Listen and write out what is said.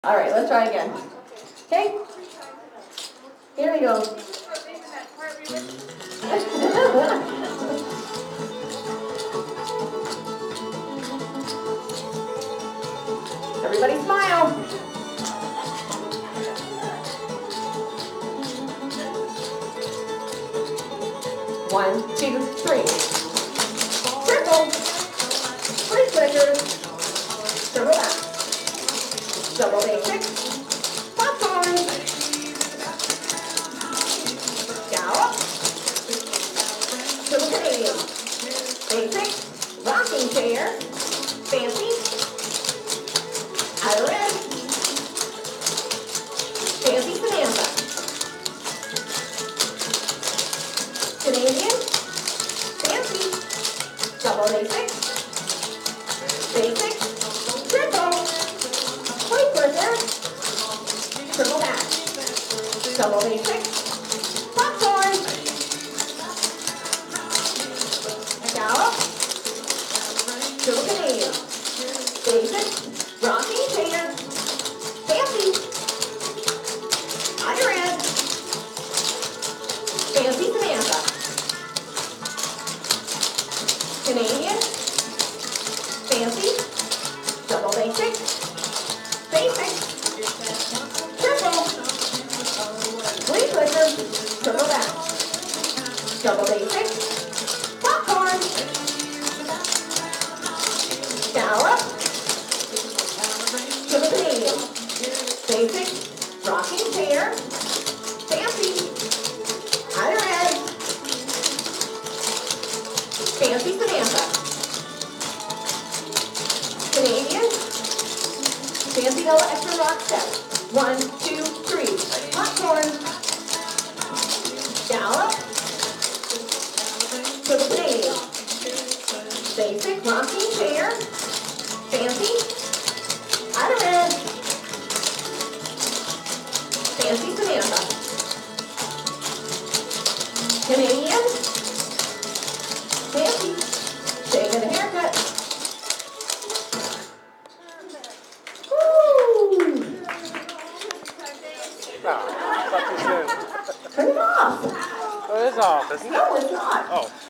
All right, let's try again. Okay? Here we go. Everybody smile. 1, 2, 3. Circle. 3 flickers. Circle back. Double basic. Popcorn. Gallop. Triple Canadian. Basic. Rocking chair. Fancy. Outer red. Fancy Samantha. Canadian. Fancy. Double basic. Basic. Triple. Point flicker. Triple back. Double basic. Popcorn. Gallop. Triple Canadian. Basic. Rocking chair. Fancy. Outer red. Fancy Samantha. Canadian. Fancy. Double basic. Basic. Triple. 3 flickers. Triple back. Double basic. Popcorn. Gallop. Triple Canadian. Basic. Rocking chair. Fancy. Outer red. Fancy Samantha. Canadian. Fancy Yellow Extra Rock Step. 1, 2, 3. Popcorn. Gallop. Triple Canadian. Basic rocking chair. Fancy. Outer red. Fancy Samantha. Canadian. Fancy. Shave and a haircut. Woo! No, not too soon. Turn it off. Oh, it is off, isn't it? No, it's not. Oh.